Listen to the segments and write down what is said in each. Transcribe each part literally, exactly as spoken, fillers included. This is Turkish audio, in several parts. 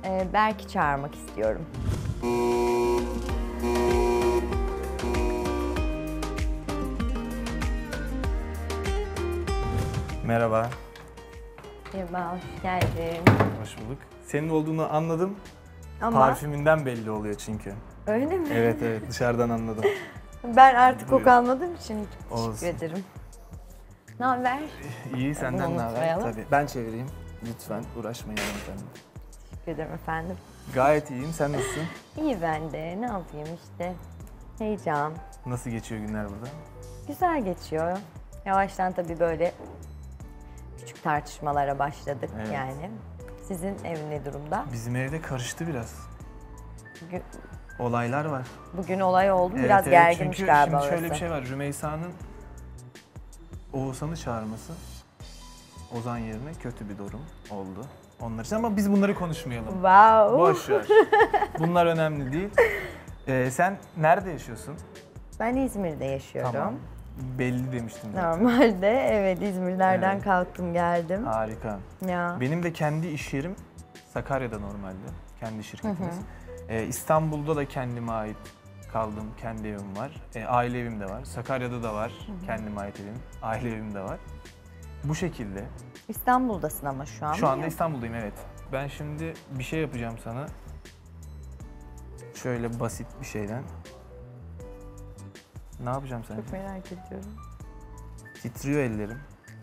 e, Berk'i çağırmak istiyorum. Merhaba. Merhaba, hoş geldin. Hoş bulduk. Senin olduğunu anladım. Ama Parfümünden belli oluyor çünkü. öyle mi? Evet evet, dışarıdan anladım. Ben artık Buyur. koku almadığım için çok Olsun. teşekkür ederim. Ne haber? İyi, senden Bunu ne haber? unutmayalım. Tabii. Ben çevireyim. Lütfen uğraşmayın efendim. Teşekkür ederim efendim. Gayet iyiyim. Sen nasılsın? İyi ben de. Ne yapayım işte. Heyecan. Nasıl geçiyor günler burada? Güzel geçiyor. Yavaştan tabii böyle küçük tartışmalara başladık Evet. yani. Sizin ev ne durumda? Bizim evde karıştı biraz. Bugün, Olaylar var. bugün olay oldu. Evet, Biraz evet. gerginmiş Çünkü galiba şimdi şöyle orası. bir şey var. Rümeysa'nın Oğuzhan'ı çağırması Ozan yerine kötü bir durum oldu onlar için, ama biz bunları konuşmayalım. Wow. Boş ver. Bunlar önemli değil. Ee, sen nerede yaşıyorsun? Ben İzmir'de yaşıyorum. Tamam. Belli demiştim zaten. Normalde evet İzmirlerden Evet. kalktım geldim. Harika. Ya. Benim de kendi iş yerim Sakarya'da normalde. Kendi şirketimiz. Ee, İstanbul'da da kendime ait kaldım. Kendi evim var. Ee, aile evim de var. Sakarya'da da var. Hı hı. Kendime ait evim. Aile evim de var. Bu şekilde. İstanbul'dasın ama şu an. Şu anda değil mi? İstanbul'dayım, evet. Ben şimdi bir şey yapacağım sana. Şöyle basit bir şeyden. Ne yapacağım sence? Çok merak ediyorum. Titriyor ellerim.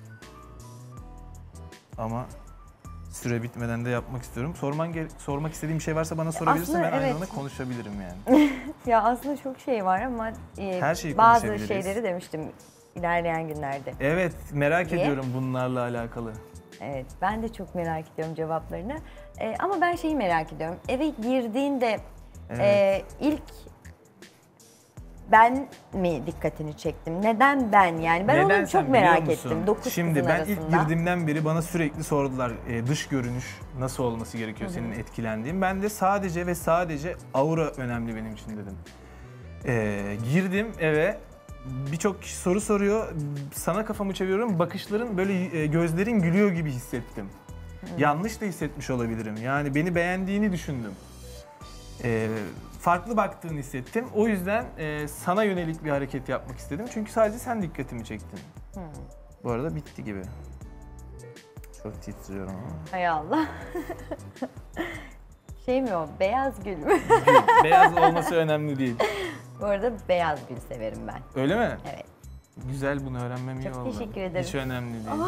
Ama süre bitmeden de yapmak istiyorum. Sorman gere- sormak istediğim bir şey varsa bana sorabilirsin. Aslında Ben aynı evet. zamanda konuşabilirim yani. Ya aslında çok şey var ama e, Her şeyi bazı konuşabiliriz. şeyleri demiştim ilerleyen günlerde. Evet, merak Niye? ediyorum bunlarla alakalı. Evet, ben de çok merak ediyorum cevaplarını. E, ama ben şeyi merak ediyorum. Eve girdiğinde Evet. e, ilk ben mi dikkatini çektim? Neden ben yani? Ben Neden onu sen çok merak biliyor musun? ettim. Dokuz Şimdi kızın ben arasında. ilk girdiğimden beri bana sürekli sordular e, dış görünüş nasıl olması gerekiyor Hı hı. senin etkilendiğin. Ben de sadece ve sadece aura önemli benim için dedim. E, girdim eve, birçok kişi soru soruyor, sana kafamı çeviriyorum, bakışların böyle e, gözlerin gülüyor gibi hissettim. Hı. Yanlış da hissetmiş olabilirim. Yani beni beğendiğini düşündüm. E, farklı baktığını hissettim. O yüzden e, sana yönelik bir hareket yapmak istedim. Çünkü sadece sen dikkatimi çektin. Hı. Bu arada bitti gibi. Çok titriyorum ama. Hay Allah. Şey mi o? Beyaz gül mü? Gül. Beyaz olması önemli değil. Bu arada beyaz gül severim ben. Öyle mi? Evet. Güzel, bunu öğrenmem iyi Çok oldu. teşekkür ederim. Hiç önemli değil.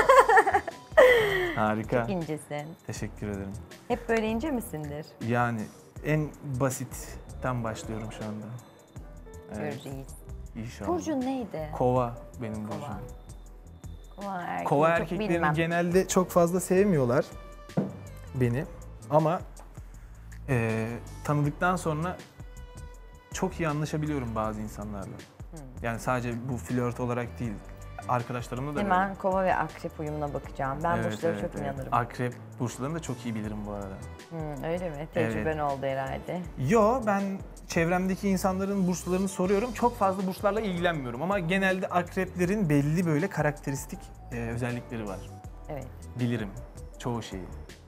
Harika. Çok incesin. Teşekkür ederim. Hep böyle ince misindir? Yani en basitten başlıyorum şu anda. Evet, Göreceğiz. İnşallah. Burcun neydi? Kova benim burcum. Kova. Kova, erkeği Kova çok erkeklerini bilmem. genelde çok fazla sevmiyorlar beni, ama e, tanıdıktan sonra çok iyi anlaşabiliyorum bazı insanlarla. Hmm. Yani sadece bu flört olarak değil, arkadaşlarımla da Hemen kova ve akrep uyumuna bakacağım. Ben Evet, burçlara evet, çok evet. inanırım. Akrep burçlarını da çok iyi bilirim bu arada. Hmm, öyle mi? Tecrüben oldu herhalde. Yo, ben çevremdeki insanların burçlarını soruyorum. Çok fazla burçlarla ilgilenmiyorum ama genelde akreplerin belli böyle karakteristik e, özellikleri var. Evet. Bilirim çoğu şeyi.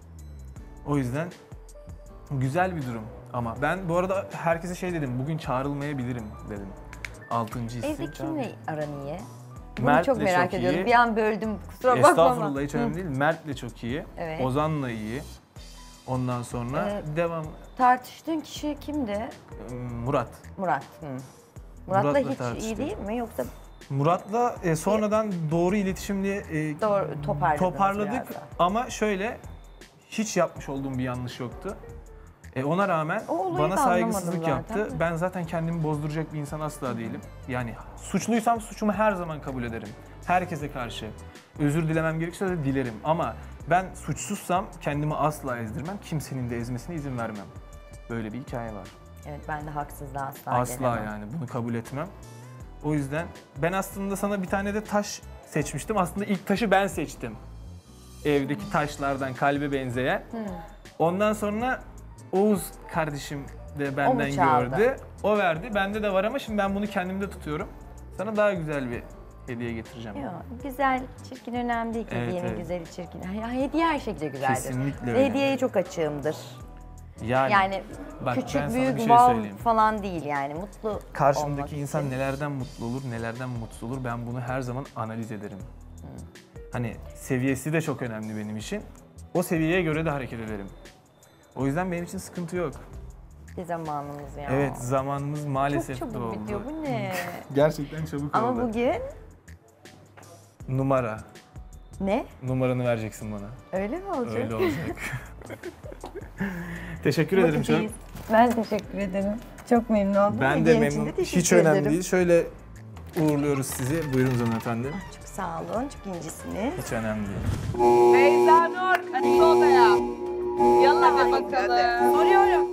O yüzden güzel bir durum. Ama ben bu arada herkese şey dedim, bugün çağrılmayabilirim dedim. Altıncı hissim. Evde kimle aran iyi? Bunu Mert'le çok merak çok ediyorum. iyi. Bir an böldüm, kusura bakma ama. Estağfurullah, hiç önemli değil. Mert'le çok iyi. Evet. Ozan'la iyi. Ondan sonra Evet. devam Tartıştığın kişi kimdi? Murat. Murat. Hı. Murat'la, Murat'la hiç iyi tartıştık. değil mi? Yoksa Murat'la e, sonradan doğru iletişimle e, Doğru, toparladınız toparladık biraz daha. ama şöyle hiç yapmış olduğum bir yanlış yoktu. E, ona rağmen O olayı bana da saygısızlık anlamadım yaptı. zaten. Ben zaten kendimi bozduracak bir insan asla değilim. Yani suçluysam suçumu her zaman kabul ederim. Herkese karşı. Özür dilemem gerekirse de dilerim. Ama ben suçsuzsam kendimi asla ezdirmem. Kimsenin de ezmesine izin vermem. Böyle bir hikaye var. evet ben de haksızlığa asla Asla gelemem. yani bunu kabul etmem. O yüzden ben aslında sana bir tane de taş seçmiştim. Aslında ilk taşı ben seçtim. Evdeki taşlardan kalbe benzeyen. Hmm. Ondan sonra Oğuz kardeşim de benden çaldı? gördü. O verdi. Bende de var ama şimdi ben bunu kendimde tutuyorum. Sana daha güzel bir hediye getireceğim. Yok, güzel, çirkin önemli değil ki. Evet, Hediyenin evet. güzeli, çirkin. Ya, hediye her şekilde güzeldir. Kesinlikle Ve öyle. hediyeye çok açığımdır. Yani, Yani bak ben küçük, sana büyük, bir şey wow söyleyeyim. falan değil yani. Mutlu olmak Karşımdaki insan için. nelerden mutlu olur, nelerden mutsuz olur ben bunu her zaman analiz ederim. Hani seviyesi de çok önemli benim için. O seviyeye göre de hareket ederim. O yüzden benim için sıkıntı yok. Bir zamanımız ya. Evet, zamanımız maalesef Çok de çabuk oldu. bitiyor, bu ne? Gerçekten çabuk Ama oldu. bugün Numara. ne? Numaranı vereceksin bana. Öyle mi olacak? Öyle olacak. Teşekkür ederim çok. Bakacağız. Ben teşekkür ederim. Çok memnun oldum. Ben de Hediyen için memnun. teşekkür Hiç önemli ederim. değil. Şöyle uğurluyoruz sizi. Buyurun hanımefendi. Çok sağ olun, çok incisiniz. Hiç önemli değil. Beyza Nur, hadi odaya. Yallah bakalım.